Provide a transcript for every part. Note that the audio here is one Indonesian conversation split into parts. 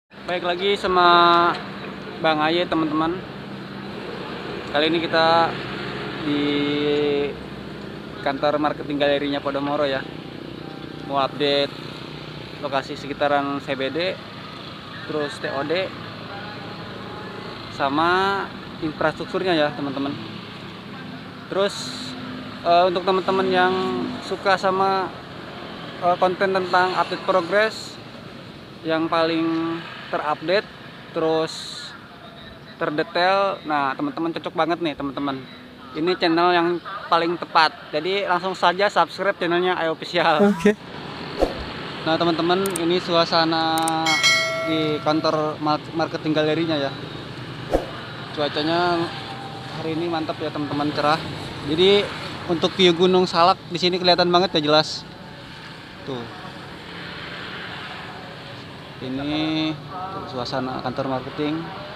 Baik lagi sama Bang Aye teman-teman. Kali ini kita di kantor marketing galerinya Podomoro ya. Mau update lokasi sekitaran CBD, terus TOD, sama infrastrukturnya ya teman-teman. Terus untuk teman-teman yang suka sama konten tentang update progress yang paling terupdate terus terdetail, nah teman-teman cocok banget nih teman-teman. Ini channel yang paling tepat, jadi langsung saja subscribe channelnya Aye Official. Oke. Nah teman-teman, ini suasana di kantor marketing galerinya ya. Cuacanya hari ini mantap ya teman-teman, cerah. Jadi untuk view Gunung Salak di sini kelihatan banget ya, jelas. Tuh. Ini tuh, suasana kantor marketing.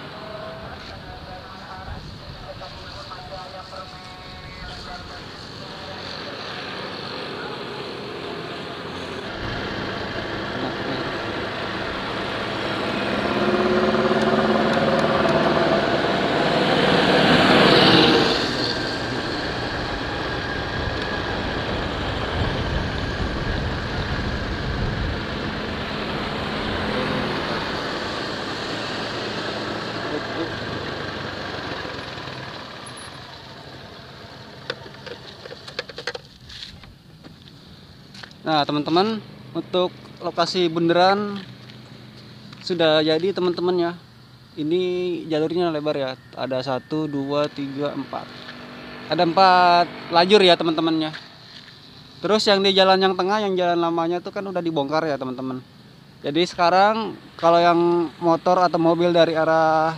Nah teman-teman, untuk lokasi bundaran sudah jadi teman-teman ya. Ini jalurnya lebar ya, ada 1, 2, 3, 4, ada 4 lajur ya teman-temannya. Terus yang di jalan yang tengah, yang jalan lamanya itu kan udah dibongkar ya teman-teman. Jadi sekarang kalau yang motor atau mobil dari arah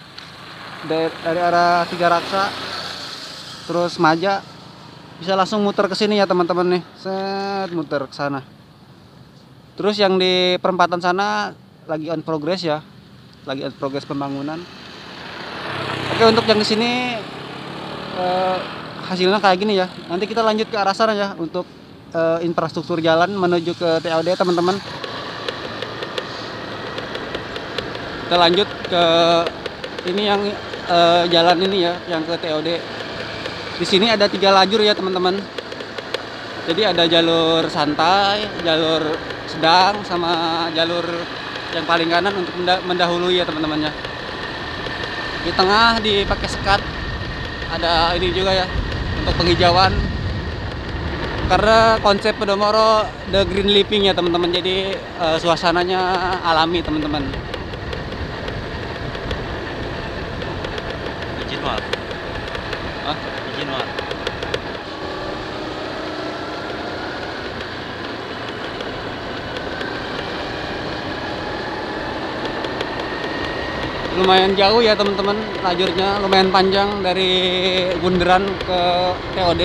Tiga Raksa terus Maja, bisa langsung muter ke sini ya teman-teman nih. Set, muter ke sana. Terus yang di perempatan sana lagi on progress ya. Lagi on progress pembangunan. Oke, untuk yang di sini hasilnya kayak gini ya. Nanti kita lanjut ke arah sana ya untuk infrastruktur jalan menuju ke TOD teman-teman. Kita lanjut ke ini yang jalan ini ya, yang ke TOD. Di sini ada 3 lajur ya teman-teman. Jadi ada jalur santai, jalur sedang, sama jalur yang paling kanan untuk mendahului ya teman-temannya. Di tengah dipakai sekat. Ada ini juga ya untuk penghijauan. Karena konsep Podomoro the green living ya teman-teman. Jadi suasananya alami teman-teman. Izin Wal. Hah? Izin Wal. Lumayan jauh ya teman-teman, lajurnya lumayan panjang dari bundaran ke TOD.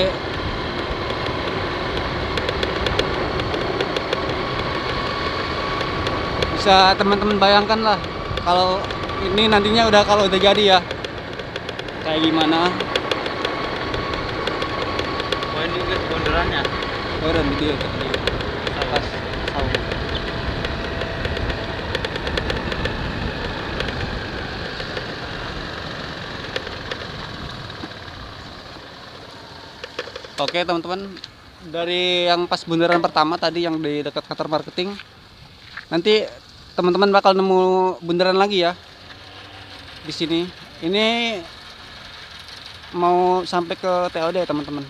Bisa teman-teman bayangkan lah kalau ini nantinya kalau udah jadi ya kayak gimana. Oh ini ke bundarannya. Keren video tadi atas saung. Oke teman-teman, dari yang pas bundaran pertama tadi yang di dekat kantor marketing, nanti teman-teman bakal nemu bundaran lagi ya di sini. Ini mau sampai ke TOD teman-teman.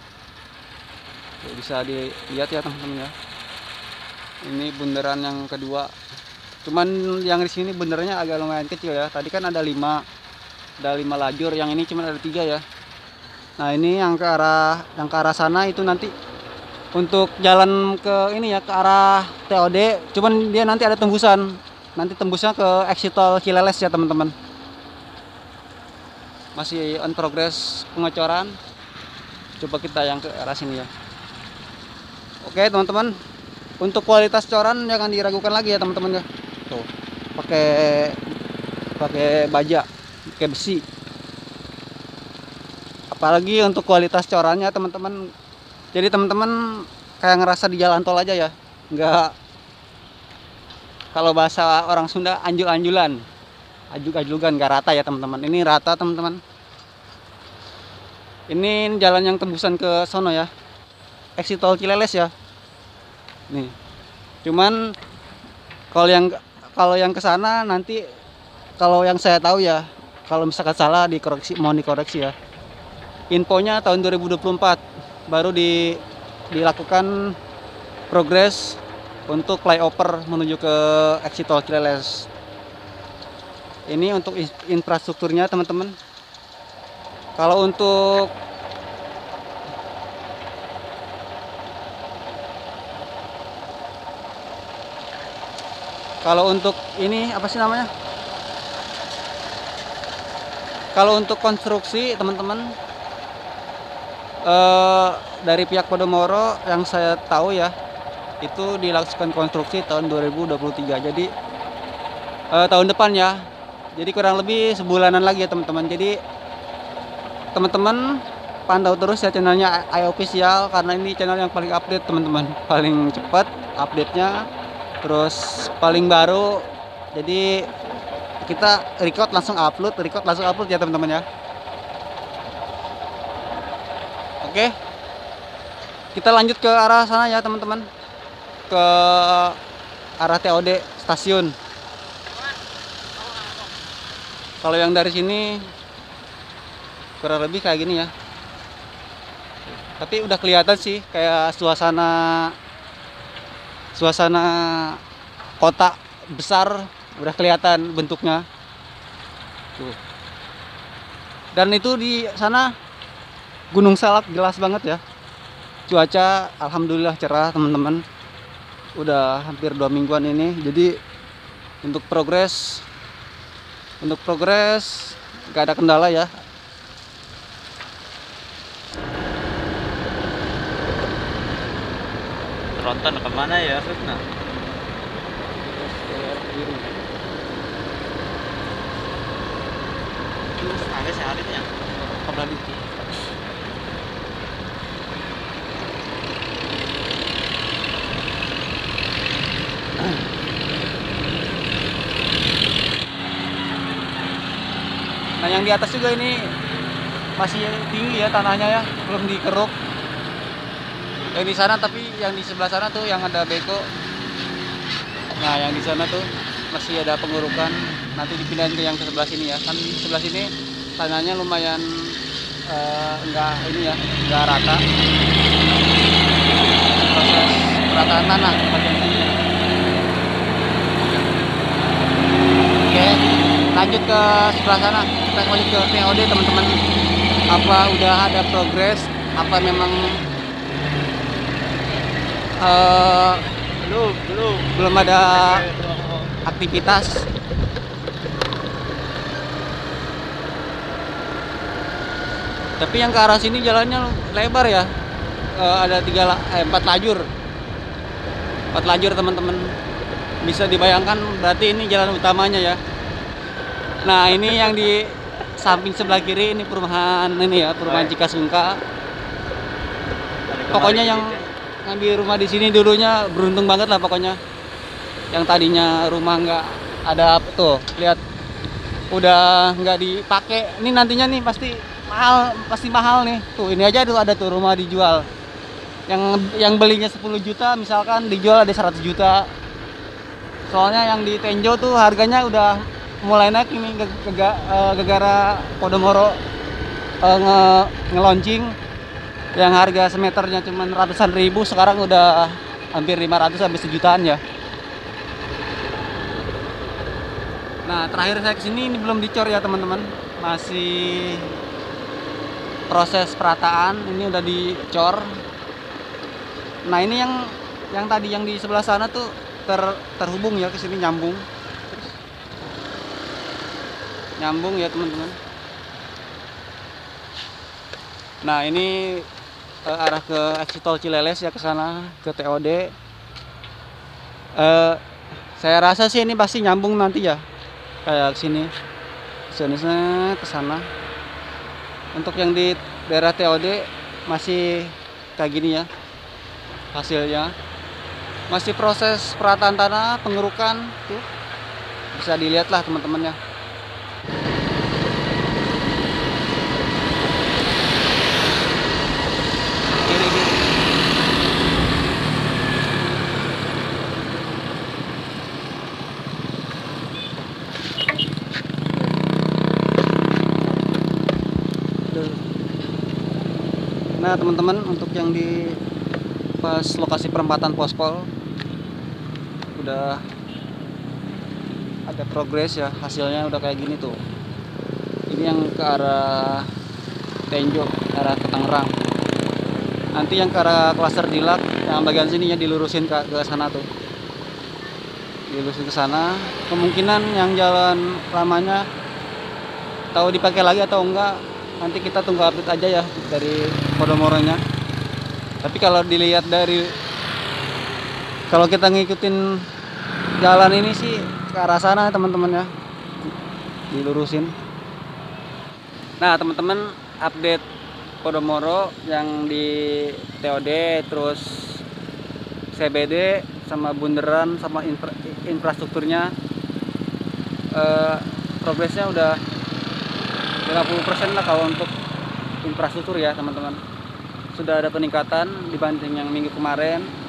Bisa dilihat ya teman-teman ya. Ini bundaran yang kedua. Cuman yang di sini bundarannya agak lumayan kecil ya. Tadi kan ada 5 lajur, yang ini cuma ada 3 ya. Nah ini yang ke arah sana itu nanti untuk jalan ke ini ya, ke arah TOD. Cuman dia nanti ada tembusan. Nanti tembusnya ke exit tol Cileles ya teman-teman. Masih on progress pengecoran. Coba kita yang ke arah sini ya. Oke teman-teman, untuk kualitas coran jangan diragukan lagi ya teman-teman ya. Tuh, pakai baja, pakai besi. Apalagi untuk kualitas corannya teman-teman. Jadi teman-teman kayak ngerasa di jalan tol aja ya, nggak Kalau bahasa orang Sunda anjul-anjulan. Anjul-anjulan nggak rata ya teman-teman. Ini rata teman-teman. Ini jalan yang tembusan ke sono ya. Exit tol Cileles ya. Nih. Cuman kalau yang ke sana nanti, kalau yang saya tahu ya, kalau misalkan salah dikoreksi, mohon dikoreksi ya. Infonya tahun 2024 baru dilakukan progres untuk flyover menuju ke exit tol Cileles. Ini untuk infrastrukturnya teman-teman. Kalau untuk ini apa sih namanya? Kalau untuk konstruksi teman-teman, dari pihak Podomoro yang saya tahu ya, itu dilakukan konstruksi tahun 2023. Jadi tahun depan ya. Jadi kurang lebih sebulanan lagi ya teman-teman. Jadi teman-teman pantau terus ya channelnya iOfficial, karena ini channel yang paling update teman-teman, paling cepat update-nya, terus paling baru. Jadi kita record langsung upload ya teman-teman ya. Oke, kita lanjut ke arah sana ya teman-teman, ke arah TOD stasiun. Kalau yang dari sini kurang lebih kayak gini ya, tapi udah kelihatan sih kayak suasana kota besar, udah kelihatan bentuknya tuh. Dan itu di sana Gunung Salak jelas banget ya. Cuaca alhamdulillah cerah teman-teman, udah hampir 2 mingguan ini. Jadi untuk progres gak ada kendala ya. Tronton kemana ya Sukna? Terus ada seharitnya Kabar itu. Nah yang di atas juga ini masih tinggi ya tanahnya ya, belum dikeruk. Yang di sana, tapi yang di sebelah sana tuh yang ada beko. Nah yang di sana tuh masih ada pengurukan, nanti dipindahin ke yang ke sebelah sini ya. Kan sebelah sini tanahnya lumayan enggak rata. Proses perataan tanah bagian sini. Oke, lanjut ke sebelah sana. Kita lanjut ke TOD teman-teman. Apa udah ada progres? Apa memang belum ada aktivitas? Tapi yang ke arah sini jalannya lebar ya. Ada 4 lajur. 4 lajur teman-teman. Bisa dibayangkan berarti ini jalan utamanya ya. Nah, ini yang di samping sebelah kiri ini perumahan Cikasungka. Pokoknya yang di rumah di sini dulunya beruntung banget lah pokoknya. Yang tadinya rumah nggak ada tuh, lihat udah nggak dipakai. Ini nantinya nih pasti mahal nih. Tuh ini aja tuh ada tuh rumah dijual. Yang belinya 10 juta misalkan dijual ada 100 juta. Soalnya yang di Tenjo tuh harganya udah mulai naik ini gara-gara Podomoro nge-launching. Yang harga semeternya cuma ratusan ribu, sekarang udah hampir 500 sampai sejutaan ya. Nah, terakhir saya kesini ini belum dicor ya teman-teman, masih proses perataan. Ini udah dicor. Nah, ini yang tadi yang di sebelah sana tuh terhubung ya ke sini, nyambung ya teman-teman. Nah, ini arah ke exit tol Cileles ya, ke sana ke TOD. Saya rasa sih ini pasti nyambung nanti ya, kayak sini ke sana. Untuk yang di daerah TOD masih kayak gini ya hasilnya. Masih proses perataan tanah, pengerukan tuh. Bisa dilihat lah teman-teman ya. Kiri-kiri. Nah teman-teman, untuk yang di pas lokasi perempatan Pospol udah ada progres ya, hasilnya udah kayak gini tuh. Ini yang ke arah Tenjo, ke arah ke Tangerang. Nanti yang ke arah klaster Dilak, yang bagian sininya dilurusin ke sana tuh. Dilurusin ke sana. Kemungkinan yang jalan lamanya tahu dipakai lagi atau enggak, nanti kita tunggu update aja ya dari Podomoronya. Tapi kalau dilihat dari, kalau kita ngikutin jalan ini sih ke arah sana teman-teman ya, dilurusin. Nah teman-teman, update Podomoro yang di TOD, terus CBD sama bundaran sama infrastrukturnya, progresnya udah 50% lah kalau untuk infrastruktur ya teman-teman. Sudah ada peningkatan dibanding yang minggu kemarin.